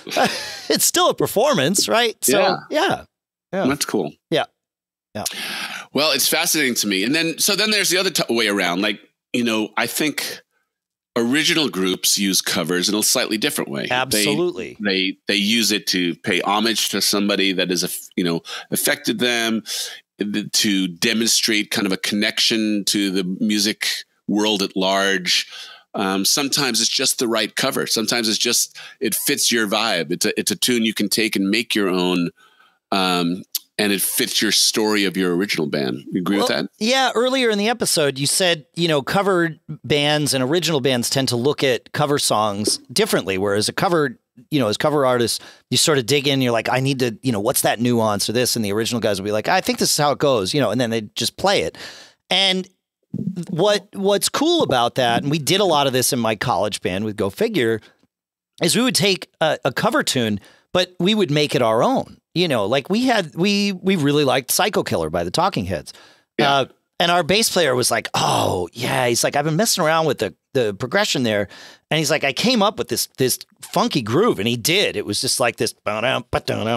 it's still a performance, right? So yeah. yeah. yeah. That's cool. Yeah. Yeah. Well, it's fascinating to me. And then, so then there's the other t- way around. Like, you know, I think original groups use covers in a slightly different way. Absolutely. They, they they use it to pay homage to somebody that has, you know, affected them, to demonstrate kind of a connection to the music world at large. Um, sometimes it's just the right cover. Sometimes it's just, it fits your vibe. It's a, it's a tune you can take and make your own, um, and it fits your story of your original band. You agree well, with that? Yeah. Earlier in the episode, you said, you know, cover bands and original bands tend to look at cover songs differently, whereas a cover, you know, as cover artists, you sort of dig in, you're like, I need to, you know, what's that nuance or this? And the original guys will be like, I think this is how it goes, you know, and then they just play it. And what what's cool about that, and we did a lot of this in my college band with Go Figure, is we would take a, a cover tune, but we would make it our own. You know, like we had, we we really liked Psycho Killer by the Talking Heads. Yeah. Uh, And our bass player was like, oh, yeah. He's like, I've been messing around with the, the progression there. And he's like, I came up with this this funky groove. And he did. It was just like this, you know,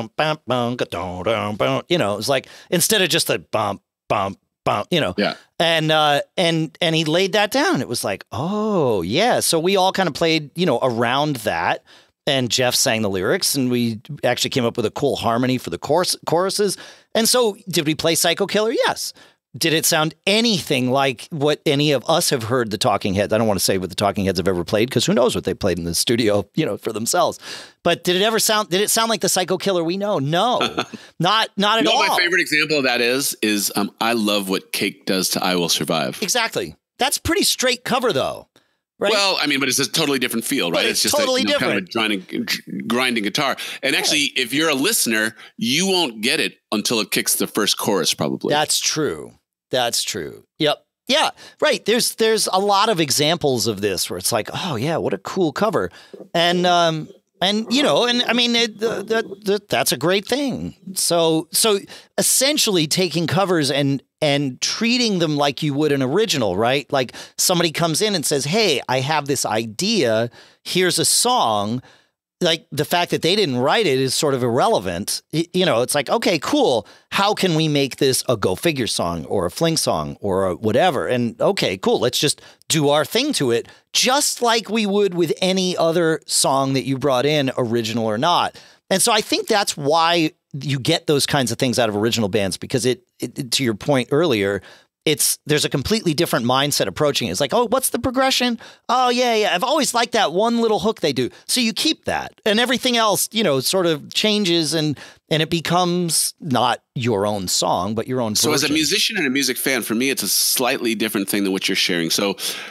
it was like, instead of just a bump, bump, bump, you know. Yeah. And, uh, and, and he laid that down. It was like, oh, yeah. So we all kind of played, you know, around that. And Jeff sang the lyrics, and we actually came up with a cool harmony for the chorus, choruses. And so did we play Psycho Killer? Yes. Did it sound anything like what any of us have heard the Talking Heads? I don't want to say what the Talking Heads have ever played, because who knows what they played in the studio, you know, for themselves. But did it ever sound, did it sound like the Psycho Killer we know? No, not, not at you know, all. My favorite example of that is, is um, I love what Cake does to I Will Survive. Exactly. That's pretty straight cover though. Right? Well, I mean, but it's a totally different feel, right? But it's, it's just totally a, you know, different. kind of a grinding, grinding guitar. And yeah. actually, if you're a listener, you won't get it until it kicks the first chorus, probably. That's true. That's true. Yep. Yeah. Right. There's there's a lot of examples of this where it's like, oh yeah, what a cool cover, and um and you know, and I mean it, the, the, the, that's a great thing. So so essentially taking covers and and treating them like you would an original, right? Like somebody comes in and says, hey, I have this idea. Here's a song. Like the fact that they didn't write it is sort of irrelevant. You know, it's like, okay, cool. How can we make this a Go Figure song or a Fling song or a whatever? And okay, cool. Let's just do our thing to it, just like we would with any other song that you brought in, original or not. And so I think that's why you get those kinds of things out of original bands, because it, it to your point earlier, it's there's a completely different mindset approaching it. It's like, oh, what's the progression? Oh, yeah, yeah. I've always liked that one little hook they do. So you keep that, and everything else, you know, sort of changes, and and it becomes not your own song, but your own version. So as a musician and a music fan, for me, it's a slightly different thing than what you're sharing. So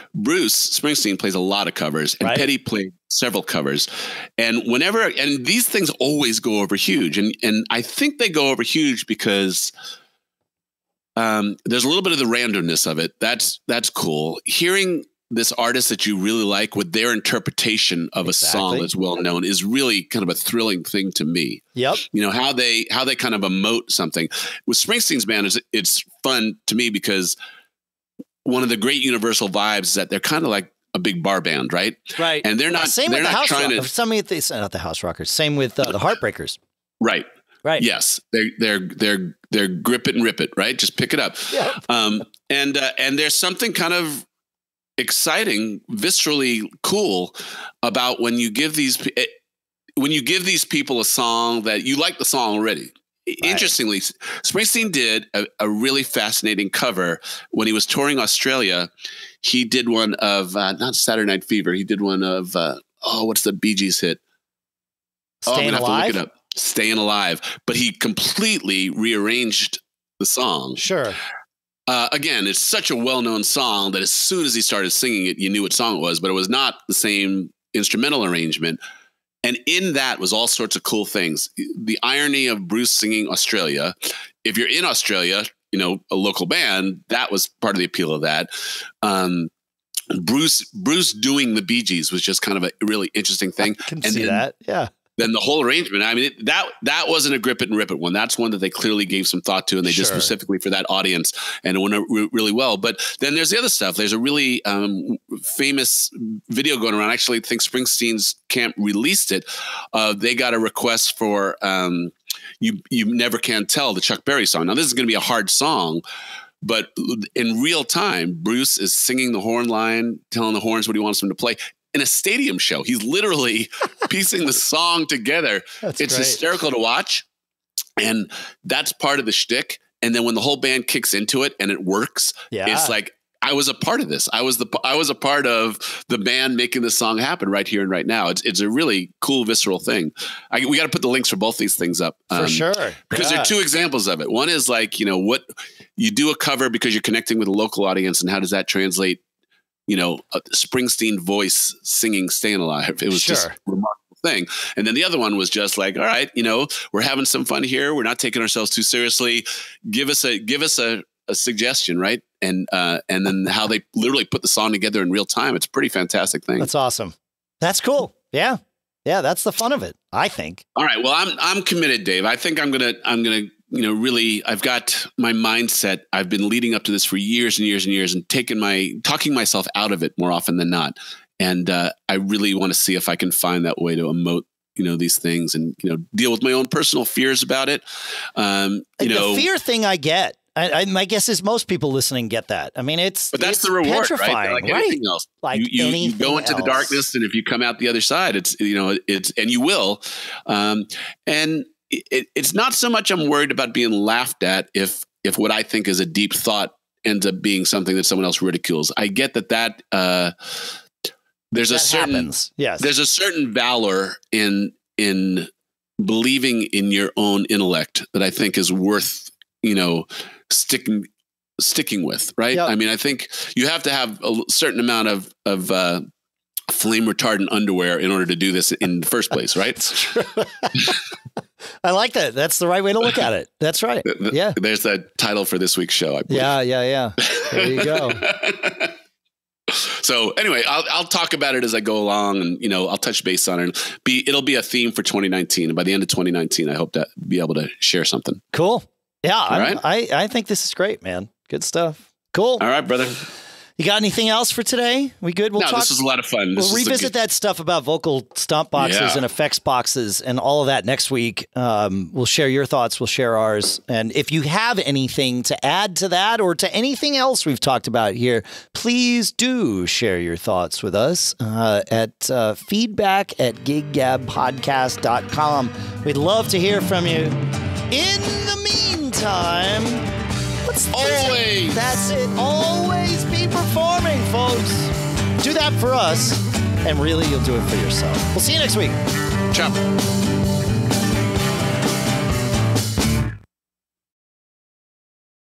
Bruce Springsteen plays a lot of covers, and right. Petty played several covers. And whenever, and these things always go over huge. And, and I think they go over huge because Um, there's a little bit of the randomness of it. That's that's cool. Hearing this artist that you really like with their interpretation of exactly. a song that's well known is really kind of a thrilling thing to me. Yep. You know, how they how they kind of emote something. With Springsteen's band, it's, it's fun to me because one of the great universal vibes is that they're kind of like a big bar band, right? Right. And they're not. Same they're with the not House trying Rockers. to. Some of the not the House Rockers. Same with uh, the Heartbreakers. Right. Right. Yes, they're they're they're they're grip it and rip it, right? Just pick it up. Yeah. Um, and uh, and there's something kind of exciting, viscerally cool about when you give these when you give these people a song that you like the song already. Right. Interestingly, Springsteen did a, a really fascinating cover when he was touring Australia. He did one of uh, not Saturday Night Fever. He did one of uh, oh, what's the Bee Gees hit? Staying oh, I'm gonna Alive. have to look it up. Staying Alive, but he completely rearranged the song. Sure. Uh, again, it's such a well-known song that as soon as he started singing it, you knew what song it was, but it was not the same instrumental arrangement. And in that was all sorts of cool things. The irony of Bruce singing Australia. If you're in Australia, you know, a local band, that was part of the appeal of that. Um, Bruce, Bruce doing the Bee Gees was just kind of a really interesting thing. I can and see then, that. Yeah. Then the whole arrangement, I mean, it, that that wasn't a grip it and rip it one. That's one that they clearly gave some thought to, and they Sure. did specifically for that audience, and it went re- really well. But then there's the other stuff. There's a really um, famous video going around. I actually think Springsteen's camp released it. Uh, they got a request for um, "You You Never Can Tell," the Chuck Berry song. Now, this is going to be a hard song, but in real time, Bruce is singing the horn line, telling the horns what he wants them to play. In a stadium show, he's literally piecing the song together. That's it's great. hysterical to watch, and that's part of the shtick. And then when the whole band kicks into it and it works, Yeah. it's like I was a part of this. I was the I was a part of the band making this song happen right here and right now. It's it's a really cool, visceral thing. I, we got to put the links for both these things up For um, sure. because Yeah. there are two examples of it. One is like, you know, what you do a cover because you're connecting with a local audience, and how does that translate? You know, a Springsteen voice singing Staying Alive. It was Sure. just a remarkable thing. And then the other one was just like, all right, you know, we're having some fun here. We're not taking ourselves too seriously. Give us a give us a, a suggestion, right? And uh, and then how they literally put the song together in real time. It's a pretty fantastic thing. That's awesome. That's cool. Yeah. Yeah, that's the fun of it, I think. All right. Well, I'm I'm committed, Dave. I think I'm gonna I'm gonna you know, really, I've got my mindset. I've been leading up to this for years and years and years and taking my, talking myself out of it more often than not. And uh, I really want to see if I can find that way to emote, you know, these things and, you know, deal with my own personal fears about it. Um, you the know, fear thing I get. I, I, my guess is most people listening get that. I mean, it's but that's it's the reward, petrifying, right? Like right? anything else, like you, you, anything you go into else. the darkness, and if you come out the other side, it's you know, it's and you will. Um, and it, it's not so much I'm worried about being laughed at if if what I think is a deep thought ends up being something that someone else ridicules. I get that that uh, there's that a certain happens. Yes, there's a certain valor in in believing in your own intellect that I think is worth you know sticking. sticking with, right? Yep. I mean, I think you have to have a certain amount of, of uh, flame retardant underwear in order to do this in the first place, right? That's true. I like that. That's the right way to look at it. That's right. Yeah. There's the title for this week's show, I believe. Yeah, yeah, yeah. There you go. So anyway, I'll, I'll talk about it as I go along and, you know, I'll touch base on it. Be, it'll be a theme for twenty nineteen. And by the end of twenty nineteen, I hope to be able to share something. Cool. Yeah. All right. I, I think this is great, man. Good stuff. Cool. All right, brother. You got anything else for today? We good? We'll no, talk. This was a lot of fun. This We'll revisit good... that stuff about vocal stomp boxes yeah. and effects boxes and all of that next week. Um, we'll share your thoughts. We'll share ours. And if you have anything to add to that or to anything else we've talked about here, please do share your thoughts with us uh, at uh, feedback at gig gab podcast dot com. We'd love to hear from you. In the meantime, let's always. That's it. Always be performing, folks. Do that for us, and really, you'll do it for yourself. We'll see you next week. Ciao.